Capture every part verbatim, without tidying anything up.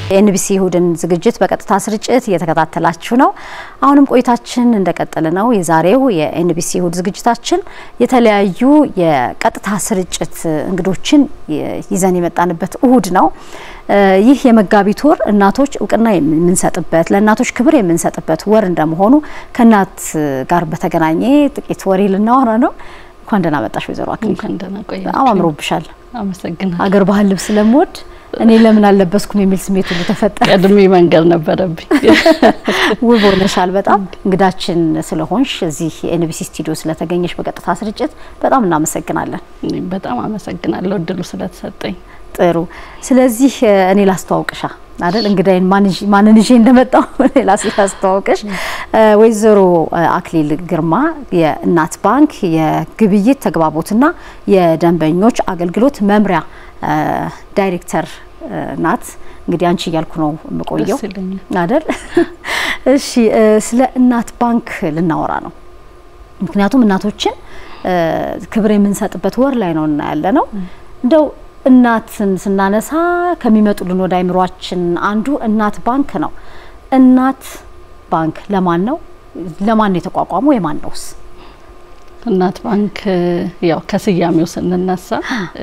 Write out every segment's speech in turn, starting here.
ኤንቢሲ እሁድን ዝግጅት በቀጥታ ስርጭት እየተከታተላችሁ ነው። አሁንም ቆይታችን እንደቀጠለ ነው። የዛሬው የኤንቢሲ እሁድ ዝግጅታችን የተለያዩ የቀጥታ ስርጭት እንግዶችን ይዘን የመጣንበት እሁድ ነው። ይህ የመጋቢት ወር እናቶች እውቅና የምንሰጥበት ለእናቶች ክብር የምንሰጥበት ወር እንደመሆኑ ከእናት ጋር በተገናኘ ጥቂት ወሬ ልናወራ ነው። እንኳን ደህና መጣሽ ወይዘሮ አክሊል። እንኳን ደህና ቆያችሁ። አማምሮብሻል። አመሰግናለሁ። አገር ባህል ልብስ ስለምወድ እኔ ለምን አለበስኩም የሚል ስሜት ሁሉ ተፈጠረ። ቀድሜ መንገር ነበረብኝ። ውብ ሆነሻል በጣም። እንግዳችን ስለሆንሽ እዚህ ኤንቢሲ ስቱዲዮ ስለተገኘሽ በቀጥታ ስርጭት በጣም እናመሰግናለን። በጣም አመሰግናለሁ እድሉ ስለተሰጠኝ። ጥሩ። ስለዚህ እኔ ላስተዋውቅሻ አይደል እንግዳዬን ማንን ይዤ እንደመጣው እኔ ላስተዋውቅሽ። ወይዘሮ አክሊል ግርማ የእናት ባንክ የግብይት ተግባቦትና የደንበኞች አገልግሎት መምሪያ ዳይሬክተር ናት። እንግዲህ አንቺ እያልኩ ነው የምቆየው አይደል? እሺ፣ ስለ እናት ባንክ ልናወራ ነው። ምክንያቱም እናቶችን ክብር የምንሰጥበት ወር ላይ ነው እና ያለ ነው። እንደው እናትን ስናነሳ ከሚመጡልን ወደ አይምሮአችን አንዱ እናት ባንክ ነው። እናት ባንክ ለማን ነው? ለማን ነው የተቋቋመው? የማን ነውስ? እናት ባንክ ያው ከስያሜው ስንነሳ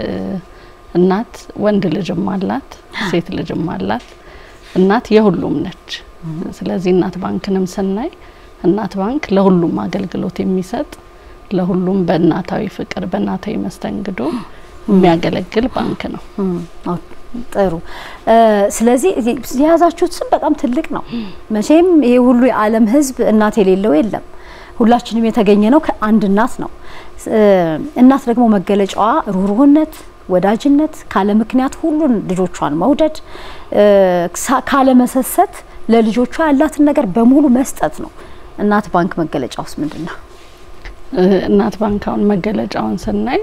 እናት ወንድ ልጅም አላት ሴት ልጅም አላት። እናት የሁሉም ነች። ስለዚህ እናት ባንክንም ስናይ እናት ባንክ ለሁሉም አገልግሎት የሚሰጥ ለሁሉም በእናታዊ ፍቅር በእናታዊ መስተንግዶ የሚያገለግል ባንክ ነው። ጥሩ። ስለዚህ የያዛችሁት ስም በጣም ትልቅ ነው። መቼም ይሄ ሁሉ የዓለም ህዝብ እናት የሌለው የለም። ሁላችንም የተገኘ ነው ከአንድ እናት ነው። እናት ደግሞ መገለጫዋ ሩህሩህነት፣ ወዳጅነት፣ ካለ ምክንያት ሁሉን ልጆቿን መውደድ፣ ካለ መሰሰት ለልጆቿ ያላትን ነገር በሙሉ መስጠት ነው። እናት ባንክ መገለጫውስ ምንድነው? እናት ባንክ አሁን መገለጫውን ስናይ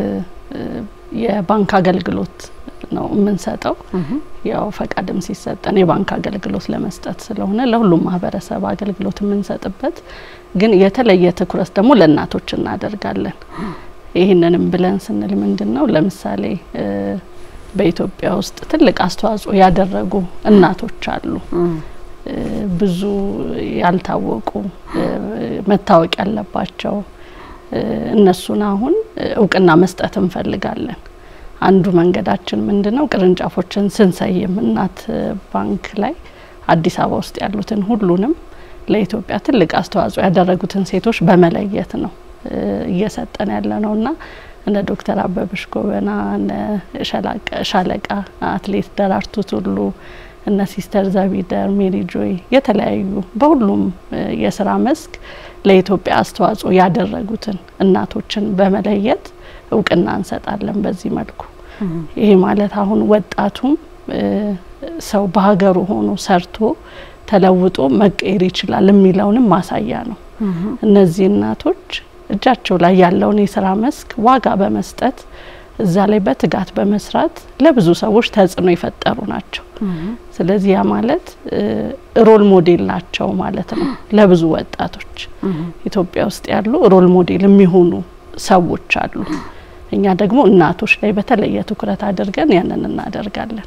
የባንክ አገልግሎት ነው የምንሰጠው። ያው ፈቃድም ሲሰጠን የባንክ አገልግሎት ለመስጠት ስለሆነ ለሁሉም ማህበረሰብ አገልግሎት የምንሰጥበት ግን የተለየ ትኩረት ደግሞ ለእናቶች እናደርጋለን። ይሄንንም ብለን ስንል ምንድነው ለምሳሌ በኢትዮጵያ ውስጥ ትልቅ አስተዋጽኦ ያደረጉ እናቶች አሉ። ብዙ ያልታወቁ መታወቅ ያለባቸው እነሱን አሁን እውቅና መስጠት እንፈልጋለን። አንዱ መንገዳችን ምንድነው ቅርንጫፎችን ስንሰይም እናት ባንክ ላይ አዲስ አበባ ውስጥ ያሉትን ሁሉንም ለኢትዮጵያ ትልቅ አስተዋጽኦ ያደረጉትን ሴቶች በመለየት ነው እየሰጠን ያለነውና እነ ዶክተር አበበሽ ጎበና እነ ሻለቃ አትሌት ደራርቱ ቱሉ እነ ሲስተር ዘቢደር ሜሪ ጆይ የተለያዩ በሁሉም የሥራ መስክ ለኢትዮጵያ አስተዋጽኦ ያደረጉትን እናቶችን በመለየት እውቅና እንሰጣለን። በዚህ መልኩ ይሄ ማለት አሁን ወጣቱም ሰው በሀገሩ ሆኖ ሰርቶ ተለውጦ መቀየር ይችላል የሚለውንም ማሳያ ነው። እነዚህ እናቶች እጃቸው ላይ ያለውን የሥራ መስክ ዋጋ በመስጠት እዛ ላይ በትጋት በመስራት ለብዙ ሰዎች ተጽዕኖ ይፈጠሩ ናቸው። ስለዚህ ያ ማለት ሮል ሞዴል ናቸው ማለት ነው ለብዙ ወጣቶች። ኢትዮጵያ ውስጥ ያሉ ሮል ሞዴል የሚሆኑ ሰዎች አሉ። እኛ ደግሞ እናቶች ላይ በተለየ ትኩረት አድርገን ያንን እናደርጋለን።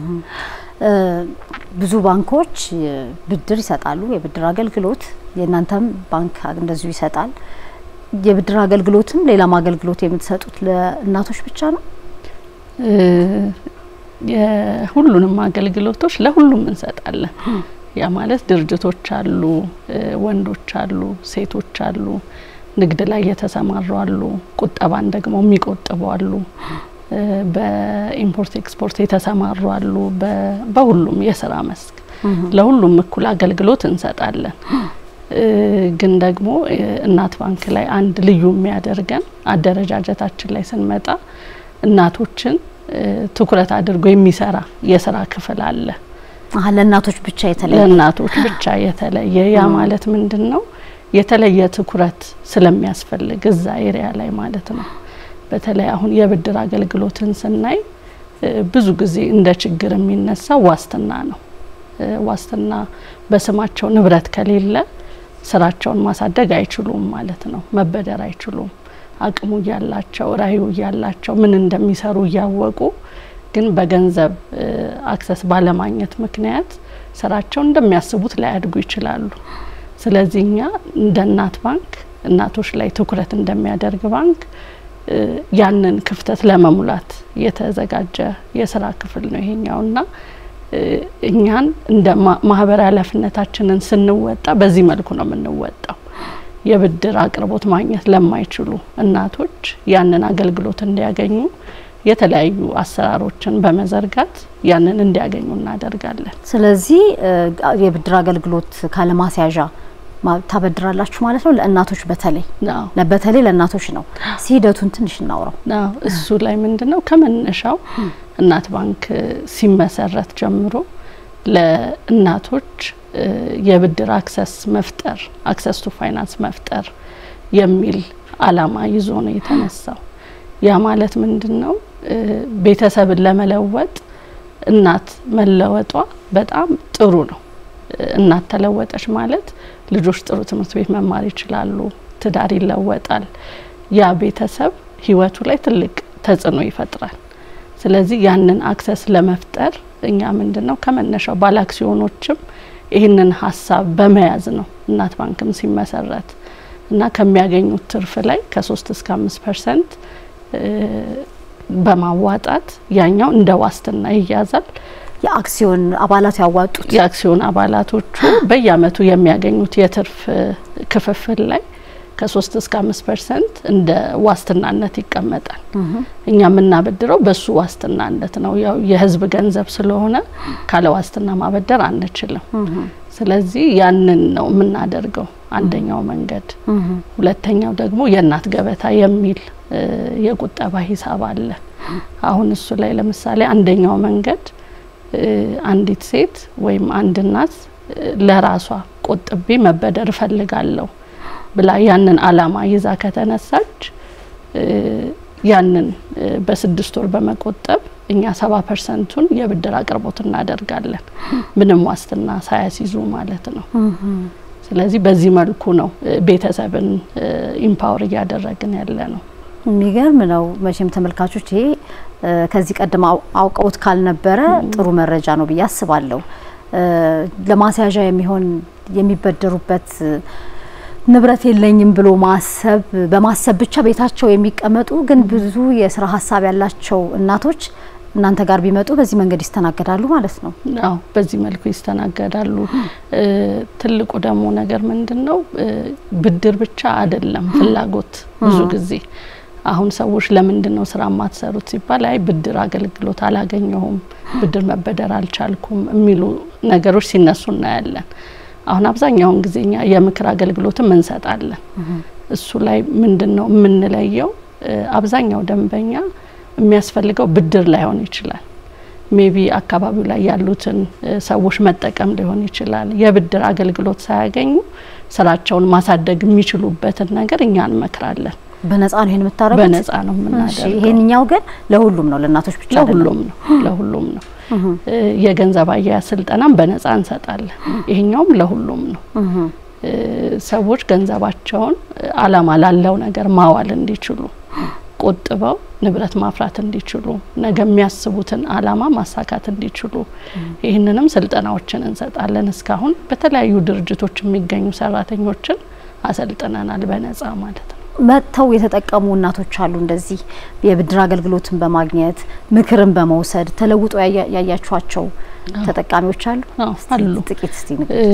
ብዙ ባንኮች ብድር ይሰጣሉ፣ የብድር አገልግሎት። የእናንተም ባንክ እንደዚሁ ይሰጣል። የብድር አገልግሎትም ሌላም አገልግሎት የምትሰጡት ለእናቶች ብቻ ነው? የሁሉንም አገልግሎቶች ለሁሉም እንሰጣለን። ያ ማለት ድርጅቶች አሉ፣ ወንዶች አሉ፣ ሴቶች አሉ፣ ንግድ ላይ የተሰማሩ አሉ፣ ቁጠባን ደግሞ የሚቆጥቡ አሉ፣ በኢምፖርት ኤክስፖርት የተሰማሩ አሉ። በሁሉም የሥራ መስክ ለሁሉም እኩል አገልግሎት እንሰጣለን። ግን ደግሞ እናት ባንክ ላይ አንድ ልዩ የሚያደርገን አደረጃጀታችን ላይ ስንመጣ እናቶችን ትኩረት አድርጎ የሚሰራ የሥራ ክፍል አለ። አለ ለእናቶች ብቻ የተለየ ለእናቶች ብቻ የተለየ ያ ማለት ምንድነው የተለየ ትኩረት ስለሚያስፈልግ እዛ ኤሪያ ላይ ማለት ነው። በተለይ አሁን የብድር አገልግሎትን ስናይ ብዙ ጊዜ እንደ ችግር የሚነሳ ዋስትና ነው። ዋስትና በስማቸው ንብረት ከሌለ ስራቸውን ማሳደግ አይችሉም ማለት ነው። መበደር አይችሉም። አቅሙ ያላቸው ራዩ ያላቸው ምን እንደሚሰሩ ያወቁ ግን በገንዘብ አክሰስ ባለማግኘት ምክንያት ስራቸው እንደሚያስቡት ላያድጉ ይችላሉ። ስለዚህ እኛ እንደ እናት ባንክ እናቶች ላይ ትኩረት እንደሚያደርግ ባንክ ያንን ክፍተት ለመሙላት የተዘጋጀ የስራ ክፍል ነው ይሄኛውና እኛን እንደ ማህበራዊ ኃላፊነታችንን ስንወጣ በዚህ መልኩ ነው የምንወጣው። የብድር አቅርቦት ማግኘት ለማይችሉ እናቶች ያንን አገልግሎት እንዲያገኙ የተለያዩ አሰራሮችን በመዘርጋት ያንን እንዲያገኙ እናደርጋለን። ስለዚህ የብድር አገልግሎት ካለማስያዣ ታበድራላችሁ ማለት ነው ለእናቶች በተለይ ለበተለይ ለእናቶች ነው። ሲደቱን ትንሽ እናውራው። አዎ እሱ ላይ ምንድነው ከመነሻው እናት ባንክ ሲመሰረት ጀምሮ ለእናቶች የብድር አክሰስ መፍጠር አክሰስ ቱ ፋይናንስ መፍጠር የሚል አላማ ይዞ ነው የተነሳው። ያ ማለት ምንድነው ቤተሰብን ለመለወጥ እናት መለወጧ በጣም ጥሩ ነው። እናት ተለወጠች ማለት ልጆች ጥሩ ትምህርት ቤት መማር ይችላሉ፣ ትዳር ይለወጣል፣ ያ ቤተሰብ ህይወቱ ላይ ትልቅ ተጽዕኖ ይፈጥራል። ስለዚህ ያንን አክሰስ ለመፍጠር እኛ ምንድነው ከመነሻው ባለ አክሲዮኖችም ይሄንን ሐሳብ በመያዝ ነው እናት ባንክም ሲመሰረት እና ከሚያገኙት ትርፍ ላይ ከ3 እስከ አምስት ፐርሰንት በማዋጣት ያኛው እንደ ዋስትና ይያዛል። የአክሲዮን አባላት ያዋጡት የአክሲዮን አባላቶቹ በየአመቱ የሚያገኙት የትርፍ ክፍፍል ላይ ከ3 እስከ አምስት ፐርሰንት እንደ ዋስትናነት ይቀመጣል። እኛ ምናበድረው በሱ ዋስትናነት ነው። ያው የህዝብ ገንዘብ ስለሆነ ካለ ዋስትና ማበደር አንችልም። ስለዚህ ያንን ነው ምናደርገው አንደኛው መንገድ። ሁለተኛው ደግሞ የእናት ገበታ የሚል የቁጠባ ሂሳብ አለ። አሁን እሱ ላይ ለምሳሌ አንደኛው መንገድ አንዲት ሴት ወይም አንድ እናት ለራሷ ቆጥቤ መበደር ፈልጋለሁ ብላ ያንን አላማ ይዛ ከተነሳች ያንን በስድስት ወር በመቆጠብ እኛ ሰባ ፐርሰንቱን የብድር አቅርቦት እናደርጋለን ምንም ዋስትና ሳያስይዙ ማለት ነው። ስለዚህ በዚህ መልኩ ነው ቤተሰብን ኢምፓወር ያደረግን ያለ ነው። የሚገርም ነው። መቼም ተመልካቾች ይሄ ከዚህ ቀደም አውቀውት ካልነበረ ጥሩ መረጃ ነው ብዬ አስባለሁ። ለማስያዣ የሚሆን የሚበደሩበት ንብረት የለኝም ብሎ ማሰብ በማሰብ ብቻ ቤታቸው የሚቀመጡ ግን ብዙ የስራ ሐሳብ ያላቸው እናቶች እናንተ ጋር ቢመጡ በዚህ መንገድ ይስተናገዳሉ ማለት ነው። አዎ በዚህ መልኩ ይስተናገዳሉ። ትልቁ ደግሞ ነገር ምንድነው ብድር ብቻ አይደለም ፍላጎት ብዙ ጊዜ አሁን ሰዎች ለምንድነው ስራ ማትሰሩት ሲባል አይ ብድር አገልግሎት አላገኘሁም ብድር መበደር አልቻልኩም የሚሉ ነገሮች ሲነሱና ያለን አሁን አብዛኛውን ጊዜኛ የምክር አገልግሎትም እንሰጣለን። እሱ ላይ ምንድነው ምንለየው አብዛኛው ደንበኛ የሚያስፈልገው ብድር ላይሆን ይችላል። ሜቢ አካባቢው ላይ ያሉትን ሰዎች መጠቀም ሊሆን ይችላል። የብድር አገልግሎት ሳያገኙ ስራቸውን ማሳደግ የሚችሉበትን ነገር እኛ እንመክራለን። በነፃ ነው ይሄን የምታረጉት? በነፃ ነው የምናደርገው። ይሄንኛው ግን ለሁሉም ነው ለእናቶች ብቻ አይደለም? ለሁሉም ነው ለሁሉም ነው። የገንዘብ አያያዝ ስልጠናም በነፃ እንሰጣለን። ይሄኛውም ለሁሉም ነው። ሰዎች ገንዘባቸውን አላማ ላለው ነገር ማዋል እንዲችሉ ቆጥበው ንብረት ማፍራት እንዲችሉ ነገ የሚያስቡትን አላማ ማሳካት እንዲችሉ ይሄንንም ስልጠናዎችን እንሰጣለን። እስካሁን በተለያዩ ድርጅቶች የሚገኙ ሰራተኞችን አሰልጥነናል በነፃ ማለት ነው። መተው የተጠቀሙ እናቶች አሉ እንደዚህ የብድር አገልግሎትን በማግኘት ምክርን በመውሰድ ተለውጦ ያያያችኋቸው ተጠቃሚዎች አሉ? አሉ። ጥቂት እስቲ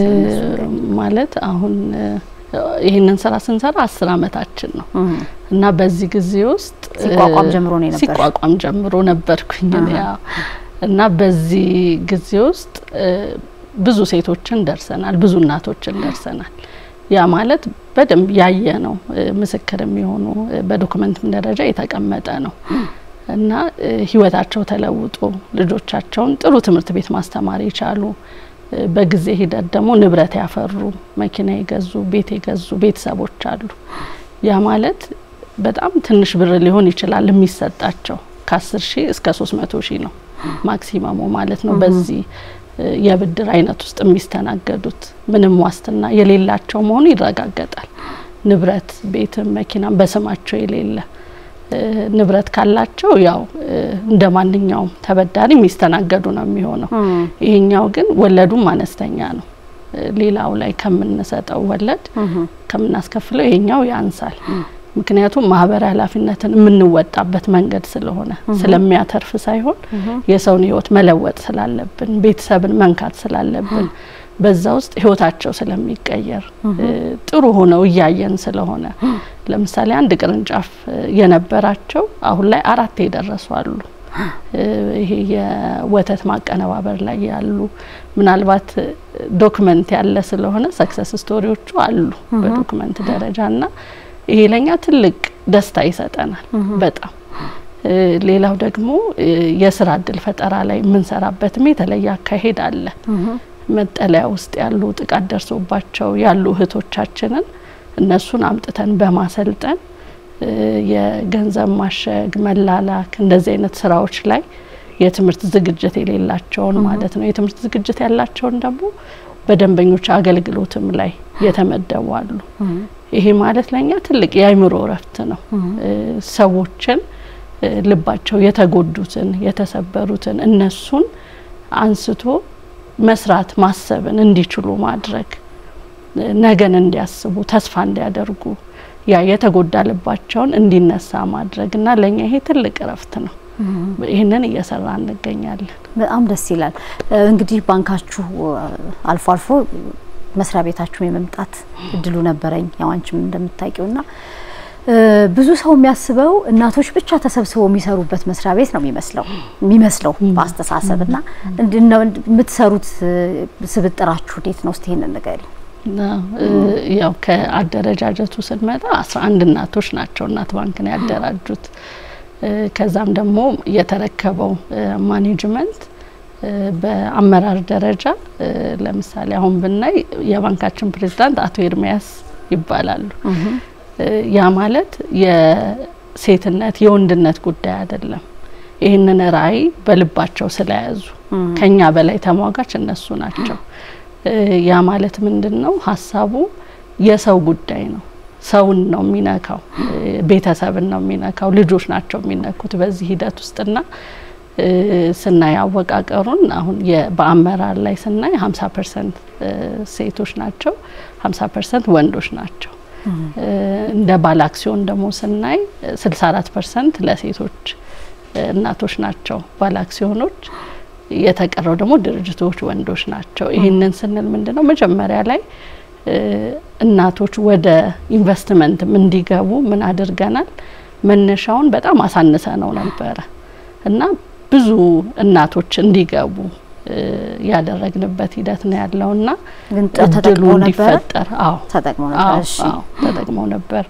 ማለት አሁን ይሄንን ስራ ስንሰራ አስር አመታችን ነው እና በዚህ ጊዜ ውስጥ ሲቋቋም ጀምሮ ነው ነበር ሲቋቋም ጀምሮ ነበርኩኝ ያ እና በዚህ ጊዜ ውስጥ ብዙ ሴቶችን ደርሰናል፣ ብዙ እናቶችን ደርሰናል። ያ ማለት በደንብ ያየ ነው ምስክር የሚሆኑ በዶክመንትም ደረጃ የተቀመጠ ነው እና ህይወታቸው ተለውጦ ልጆቻቸውን ጥሩ ትምህርት ቤት ማስተማር ይቻሉ በጊዜ ሂደት ደግሞ ንብረት ያፈሩ መኪና ይገዙ ቤት ይገዙ ቤተሰቦች አሉ። ያ ማለት በጣም ትንሽ ብር ሊሆን ይችላል የሚሰጣቸው ከ10 ሺህ እስከ ሶስት መቶ ሺህ ነው ማክሲማሙ ማለት ነው። በዚህ የብድር አይነት ውስጥ የሚስተናገዱት ምንም ዋስትና የሌላቸው መሆኑ ይረጋገጣል። ንብረት ቤት መኪና በስማቸው የሌለ ንብረት ካላቸው ያው እንደማንኛውም ተበዳሪ የሚስተናገዱ ነው የሚሆነው ይሄኛው ግን ወለዱም አነስተኛ ነው ሌላው ላይ ከምንሰጠው ወለድ ከምናስከፍለው ይሄኛው ያንሳል ምክንያቱም ማህበራዊ ኃላፊነትን የምንወጣበት መንገድ ስለሆነ ስለሚያተርፍ ሳይሆን የሰውን ህይወት መለወጥ ስላለብን ቤተሰብን መንካት ስላለብን በዛ ውስጥ ህይወታቸው ስለሚቀየር ጥሩ ሆነው ያያየን ስለሆነ ለምሳሌ አንድ ቅርንጫፍ የነበራቸው አሁን ላይ አራት ይደርሱ አሉ ይሄ የወተት ማቀነባበር ላይ ያሉ ምናልባት ዶክመንት ያለ ስለሆነ ሰክሰስ ስቶሪዎቹ አሉ በዶክመንት ደረጃና ይሄ ለኛ ትልቅ ደስታ ይሰጠናል በጣም ሌላው ደግሞ የስራ እድል ፈጠራ ላይ ምን ሰራበትም የተለየ አካሄድ አለ መጠለያ ውስጥ ያሉ ጥቃት ደርሶባቸው ያሉ እህቶቻችንን እነሱን አምጥተን በማሰልጠን የገንዘብ ማሸግ መላላክ እንደዚህ አይነት ስራዎች ላይ የትምህርት ዝግጅት የሌላቸውን ማለት ነው የትምህርት ዝግጅት ያላቸውን ደግሞ በደንበኞች አገልግሎትም ላይ የተመደቡ አሉ ይሄ ማለት ለኛ ትልቅ የአይምሮ ረፍት ነው ሰዎችን ልባቸው የተጎዱትን የተሰበሩትን እነሱን አንስቶ መስራት ማሰብን እንዲችሉ ማድረግ ነገን እንዲያስቡ ተስፋ እንዲያደርጉ ያ የተጎዳ ልባቸውን እንዲነሳ ማድረግና ለኛ ይሄ ትልቅ ረፍት ነው ይሄንን እየሰራን እንገኛለን በጣም ደስ ይላል እንግዲህ ባንካችሁ አልፎ አልፎ መስሪያ ቤታችሁ የመምጣት እድሉ ነበረኝ ያው አንቺም እንደምታውቂውና ብዙ ሰው የሚያስበው እናቶች ብቻ ተሰብስበው የሚሰሩበት መስሪያ ቤት ነው የሚመስለው የሚመስለው በአስተሳሰብና እንደው የምትሰሩት ስብጥራችሁ እንዴት ነው እስቲ ነገር ያው ከአደረጃጀቱ ስንመጣ አስራ አንድ እናቶች ናቸው እናት ባንክን ያደራጁት ከዛም ደግሞ የተረከበው ማኔጅመንት በአመራር ደረጃ ለምሳሌ አሁን ብናይ የባንካችን ፕሬዝዳንት አቶ ኤርሚያስ ይባላሉ ያ ማለት የሴትነት የወንድነት ጉዳይ አይደለም ይሄንን ራይ በልባቸው ስለያዙ ከኛ በላይ ተሟጋች እነሱ ናቸው ያ ማለት ምንድነው ሐሳቡ የሰው ጉዳይ ነው ሰውን ነው የሚነካው ቤተሰብን ነው የሚነካው ልጆች ናቸው የሚነኩት በዚህ ሂደት ውስጥና ስናይ አወቃቀሩን አሁን በአመራር ላይ ስናይ ሀምሳ ፐርሰንት ሴቶች ናቸው ሀምሳ ፐርሰንት ወንዶች ናቸው እንደ ባለ አክሲዮን ደግሞ ስናይ ስልሳ አራት ፐርሰንት ለሴቶች እናቶች ናቸው ባለ አክሲዮኖች የተቀረው ደግሞ ድርጅቶች ወንዶች ናቸው ይሄንን ስንል ምንድነው መጀመሪያ ላይ እናቶች ወደ ኢንቨስትመንት እንዲገቡ ምን አድርገናል መነሻውን በጣም አሳንሰ ነው ነበር እና ብዙ እናቶች እንዲገቡ ያደረግንበት ሂደት ነው ያለውና ግን ተጠቅመው ነበር አዎ ተጠቅመው ነበር እሺ ተጠቅመው ነበር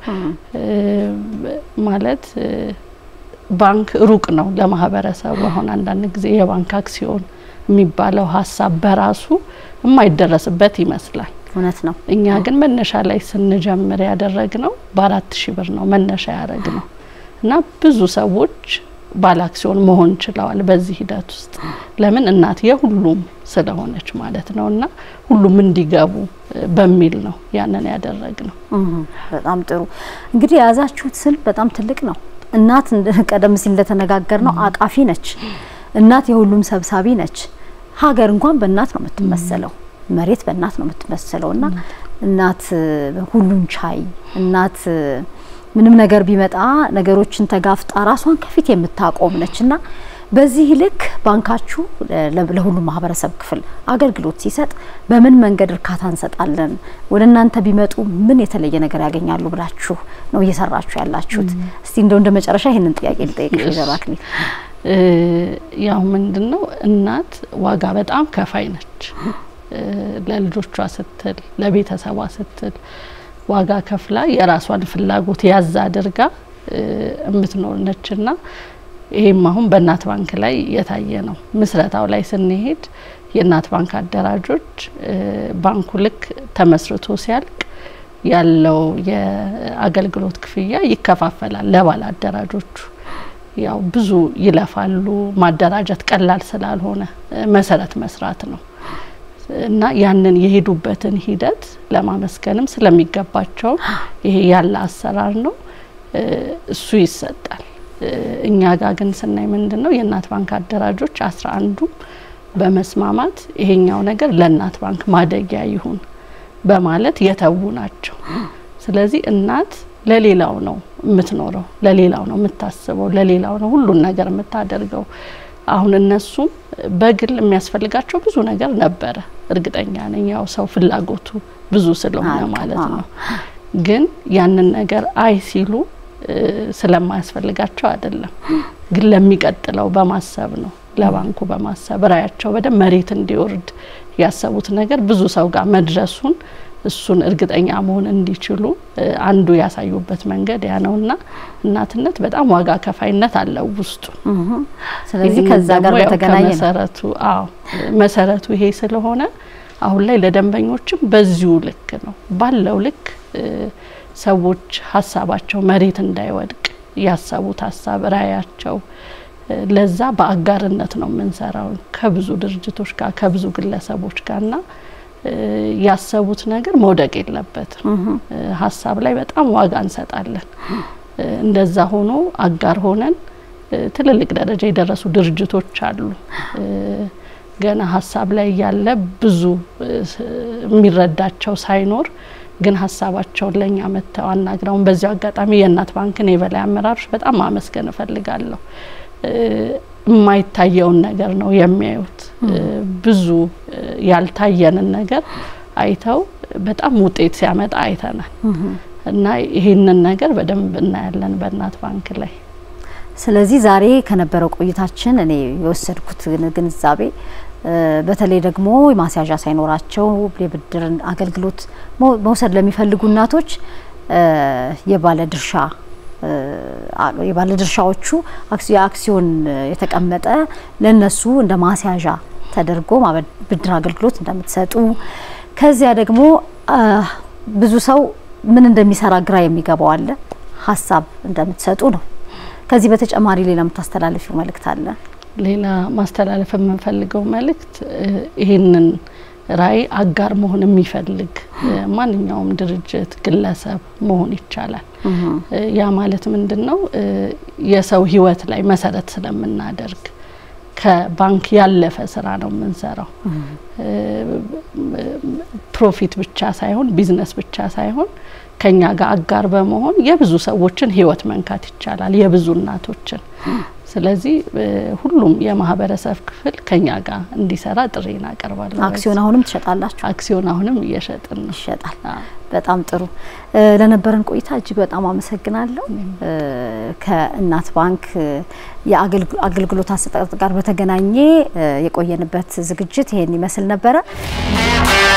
ማለት ባንክ ሩቅ ነው ለማህበረሰቡ ሆነ አንዳንድ ጊዜ የባንክ አክሲዮን የሚባለው ሐሳብ በራሱ የማይደረስበት ይመስላል እውነት ነው እኛ ግን መነሻ ላይ ስንጀምር ያደረግነው በአራት ሺህ ብር ነው መነሻ ያደረግነው እና ብዙ ሰዎች ባላክሲዮን መሆን ይችላል በዚህ ሂደት ውስጥ ለምን እናት የሁሉም ስለሆነች ማለት ነውና ሁሉም እንዲገቡ በሚል ነው ያንን ያደረግነው በጣም ጥሩ እንግዲህ ያዛችሁት ስል በጣም ትልቅ ነው እናት ቀደም ሲል እንደተነጋገርነው አቃፊ ነች እናት የሁሉም ሰብሳቢ ነች ሀገር እንኳን በእናት ነው የምትመሰለው መሬት በእናት ነው የምትመሰለውና እናት ሁሉን ቻይ እናት ምንም ነገር ቢመጣ ነገሮችን ተጋፍጣ ራሷን ከፊት የምታቆም ነችና በዚህ ልክ ባንካችሁ ለሁሉም ማህበረሰብ ክፍል አገልግሎት ሲሰጥ በምን መንገድ እርካታ እንሰጣለን ወደናንተ ቢመጡ ምን የተለየ ነገር ያገኛሉ ብላችሁ ነው እየሰራችሁ ያላችሁት እስቲ እንደው እንደመጨረሻ ይሄንን ጥያቄ ልጠይቅሽ ዘባክኒ ያው ምንድነው እናት ዋጋ በጣም ከፋይ ነች ለልጆቿ ስትል ለቤተሰቧ ስትል ዋጋ ከፍላ የራሷን ፍላጎት ያዛ አድርጋ እምትኖር ነችና ይሄም አሁን በእናት ባንክ ላይ የታየ ነው ምስረታው ላይ ስንሄድ የእናት ባንክ አደራጆች ባንኩ ልክ ተመስርቶ ሲያልቅ ያለው የአገልግሎት ክፍያ ይከፋፈላል ለባለ አደራጆቹ ያው ብዙ ይለፋሉ ማደራጀት ቀላል ስላልሆነ መሰረት መስራት ነው እና ያንን የሄዱበትን ሂደት ለማመስገንም ስለሚገባቸው ይሄ ያለ አሰራር ነው እሱ ይሰጣል እኛ ጋር ግን ስናይ ምንድነው የእናት ባንክ አደራጆች አስራ አንዱ በመስማማት ይሄኛው ነገር ለእናት ባንክ ማደጊያ ይሁን በማለት የተው ናቸው ስለዚህ እናት ለሌላው ነው የምትኖረው ለሌላው ነው የምታስበው ለሌላው ነው ሁሉ ነገር የምታደርገው አሁን እነሱ በግል የሚያስፈልጋቸው ብዙ ነገር ነበር እርግጠኛ ነኝ ያው ሰው ፍላጎቱ ብዙ ስለሆነ ማለት ነው ግን ያንን ነገር አይ ሲሉ ስለማያስፈልጋቸው አይደለም ግን ለሚቀጥለው በማሰብ ነው ለባንኩ በማሰብ ራያቸው በደም መሬት እንዲወርድ ያሰቡት ነገር ብዙ ሰው ጋር መድረሱን እሱን እርግጠኛ መሆን እንዲችሉ አንዱ ያሳዩበት መንገድ ያ ነውና እናትነት በጣም ዋጋ ከፋይነት አለው ውስጡ ስለዚህ ከዛ ጋር በተገናኘ መሰረቱ አዎ መሰረቱ ይሄ ስለሆነ አሁን ላይ ለደንበኞችም በዚሁ ልክ ነው ባለው ልክ ሰዎች ሐሳባቸው መሬት እንዳይወድቅ ያሰቡት ሐሳብ ራያቸው ለዛ በአጋርነት ነው የምንሰራው ከብዙ ድርጅቶች ጋር ከብዙ ግለሰቦች ጋርና ያሰቡት ነገር መውደቅ የለበትም ሐሳብ ላይ በጣም ዋጋ እንሰጣለን እንደዛ ሆኖ አጋር ሆነን ትልልቅ ደረጃ የደረሱ ድርጅቶች አሉ ገና ሐሳብ ላይ ያለ ብዙ የሚረዳቸው ሳይኖር ግን ሐሳባቸውን ለኛ መተው አናግራውን በዚያው አጋጣሚ የእናት ባንክን የበላይ አመራሮች በጣም ማመስገን እፈልጋለሁ የማይታየውን ነገር ነው የሚያዩት ብዙ ያልታየንን ነገር አይተው በጣም ውጤት ሲያመጣ አይተናል እና ይሄንን ነገር በደንብ እናያለን በእናት ባንክ ላይ ስለዚህ ዛሬ ከነበረው ቆይታችን እኔ የወሰድኩት ግንዛቤ በተለይ ደግሞ ማስያዣ ሳይኖራቸው የብድር አገልግሎት መውሰድ ለሚፈልጉ እናቶች የባለ ድርሻ የባለ ድርሻዎቹ አክሲዮን የተቀመጠ ለነሱ እንደ ማስያዣ ተደርጎ ብድር አገልግሎት እንደምትሰጡ ከዚያ ደግሞ ብዙ ሰው ምን እንደሚሰራ ግራ የሚገባው አለ ሐሳብ እንደምትሰጡ ነው ከዚህ በተጨማሪ ሌላ የምታስተላልፊው መልእክት አለ ሌላ ማስተላለፍ የምንፈልገው መልእክት ይሄንን ራይ አጋር መሆን የሚፈልግ ማንኛውም ድርጅት ግለሰብ መሆን ይቻላል ያ ማለት ምንድነው የሰው ህይወት ላይ መሰረት ስለምናደርግ ከባንክ ያለፈ ስራ ነው የምንሰራው ፕሮፊት ብቻ ሳይሆን ቢዝነስ ብቻ ሳይሆን ከኛ ጋር አጋር በመሆን የብዙ ሰዎችን ህይወት መንካት ይቻላል የብዙ እናቶችን ስለዚህ ሁሉም የማህበረሰብ ክፍል ከኛ ጋር እንዲሰራ ጥሪና አቀርባለሁ አክሲዮን አሁንም ትሸጣላችሁ አክሲዮን አሁንም እየሸጥን ነው ይሸጣል በጣም ጥሩ ለነበረን ቆይታ እጅግ በጣም አመሰግናለሁ ከእናት ባንክ የአገልግሎት አሰጣጥ ጋር በተገናኘ የቆየንበት ዝግጅት ይሄን ይመስል ነበር